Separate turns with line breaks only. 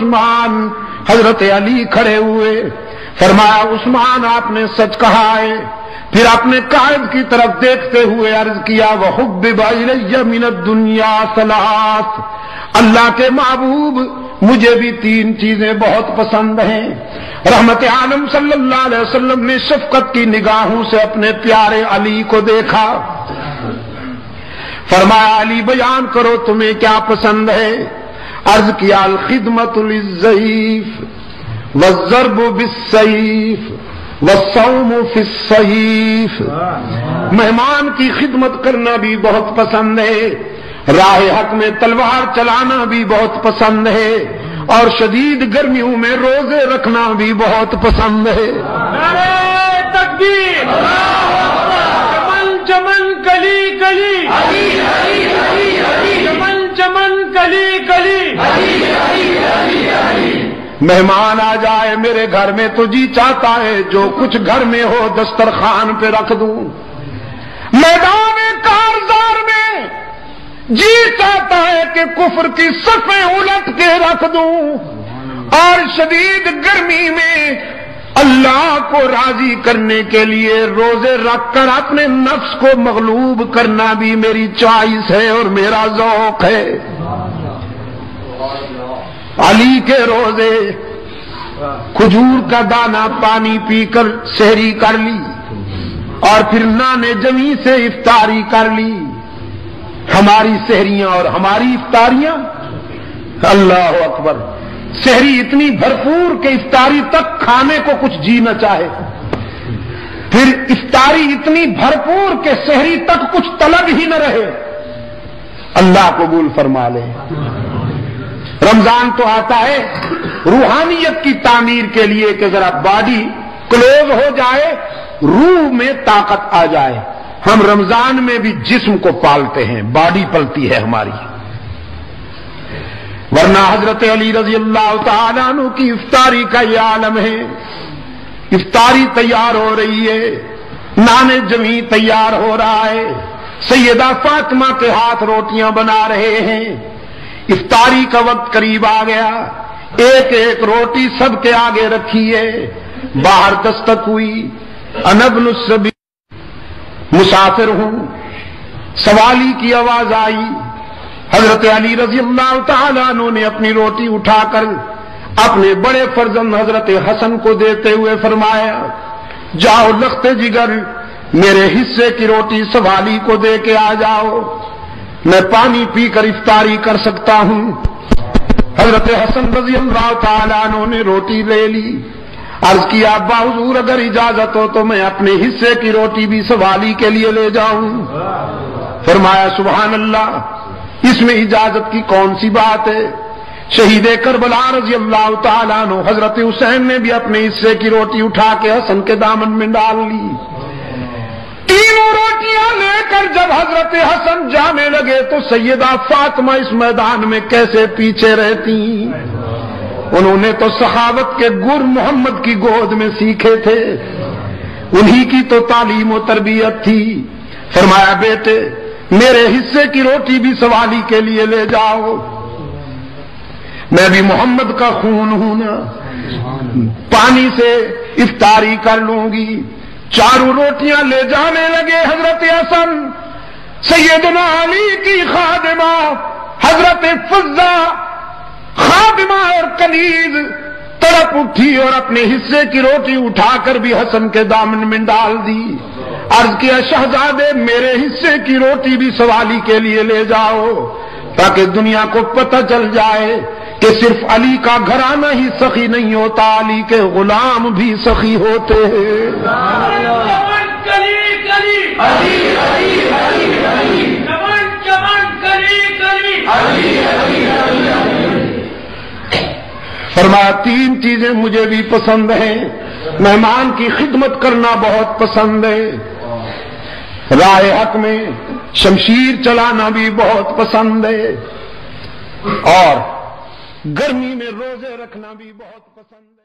عثمان، حضرت علی کھڑے ہوئے، فرمایا عثمان آپ نے سچ کہا ہے۔ پھر اپنے قائد کی طرف دیکھتے ہوئے عرض کیا وَحُبِّبَ إِلَيَّ مِنَ الدُّنْيَا ثَلَاث، اللہ کے محبوب مجھے بھی 3 چیزیں بہت پسند ہیں۔ رحمت عالم صلی اللہ علیہ وسلم نے شفقت کی نگاہوں سے اپنے پیارے علی کو دیکھا، فرمایا علی بیان کرو تمہیں کیا پسند ہے؟ عرض کیا الخدمت للضعیف والضرب بالسیف والصوم فی الصحیف، مہمان کی خدمت کرنا بھی بہت پسند ہے، راہ حق میں تلوار چلانا بھی بہت پسند ہے، اور شدید گرمیوں میں روزے رکھنا بھی بہت پسند ہے۔
نعرہ تکبیر، چمن چمن کلی کلی، چمن چمن کلی کلی،
مہمان آ جائے میرے گھر میں تو جی چاہتا ہے جو کچھ گھر میں ہو دسترخوان پہ رکھ دوں، میدان کارزار میں جی چاہتا ہے کہ کفر کی صفیں الٹ کے رکھ دوں، اور شدید گرمی میں اللہ کو راضی کرنے کے لیے روزے رکھ کر اپنے نفس کو مغلوب کرنا بھی میری چوائس ہے اور میرا ذوق ہے۔ علی کے روزے، کھجور کا دانہ پانی پی کر سحری کر لی، اور پھر نان جمی سے افطاری کر لی۔ ہماری سحریاں اور ہماری افطاریاں، اللہ اکبر، سحری اتنی بھرپور کہ افطاری تک کھانے کو کچھ جی نہ چاہے، پھر افطاری اتنی بھرپور کہ سحری تک کچھ طلب ہی نہ رہے۔ اللہ قبول فرما لے۔ رمضان تو آتا ہے روحانیت کی تعمیر کے لیے کہ ذرا باڈی کلوز ہو جائے، روح میں طاقت آ جائے۔ ہم رمضان میں بھی جسم کو پالتے ہیں، باڈی پلتی ہے ہماری، ورنہ حضرت علی رضی اللہ تعالیٰ عنہ کی افطاری کا یہ عالم ہے۔ افطاری تیار ہو رہی ہے، نان جمی تیار ہو رہا ہے، سیدہ فاطمہ کے ہاتھ روٹیاں بنا رہے ہیں۔ افطاری کا وقت قریب آ گیا، ایک ایک روٹی سب کے آگے رکھی ہے۔ باہر دستک ہوئی، انا ابن السبیل، مسافر ہوں، سوالی کی آواز آئی۔ حضرت علی رضی اللہ تعالیٰ عنہ نے اپنی روٹی اٹھا کر اپنے بڑے فرزند حضرت حسن کو دیتے ہوئے فرمایا جاؤ لخت جگر میرے حصے کی روٹی سوالی کو دے کے آ جاؤ، میں پانی پی کر افطاری کر سکتا ہوں۔ حضرت حسن رضی اللہ تعالیٰ عنہ نے روٹی لے لی، عرض کیا ابا حضور اگر اجازت ہو تو میں اپنے حصے کی روٹی بھی سوالی کے لیے لے جاؤں۔ فرمایا سبحان اللہ، اس میں اجازت کی کون سی بات ہے؟ شہید کربلا رضی اللہ تعالیٰ عنہ حضرت حسین نے بھی اپنے حصے کی روٹی اٹھا کے حسن کے دامن میں ڈال لی۔ تینوں روٹیاں لے کر جب حضرت حسن جانے لگے تو سیدہ فاطمہ اس میدان میں کیسے پیچھے رہتی؟ انہوں نے تو سخاوت کے گر محمد کی گود میں سیکھے تھے، انہی کی تو تعلیم و تربیت تھی۔ فرمایا بیٹے میرے حصے کی روٹی بھی سوالی کے لیے لے جاؤ، میں بھی محمد کا خون ہوں نا، پانی سے افطاری کر لوں گی۔ چاروں روٹیاں لے جانے لگے حضرت حسن، سیدنا علی کی خادمہ حضرت فضہ خادمہ اور کنیز تڑپ اٹھی اور اپنے حصے کی روٹی اٹھا کر بھی حسن کے دامن میں ڈال دی۔ عرض کیا شہزادے میرے حصے کی روٹی بھی سوالی کے لیے لے جاؤ، تاکہ دنیا کو پتہ چل جائے کہ صرف علی کا گھرانہ ہی سخی نہیں ہوتا، علی کے غلام بھی سخی ہوتے ہیں۔ فرمایا 3 چیزیں مجھے بھی پسند ہیں، مہمان کی خدمت کرنا بہت پسند ہے، راہ حق میں شمشیر چلانا بھی بہت پسند ہے، اور گرمی میں روزے رکھنا بھی بہت پسند ہے۔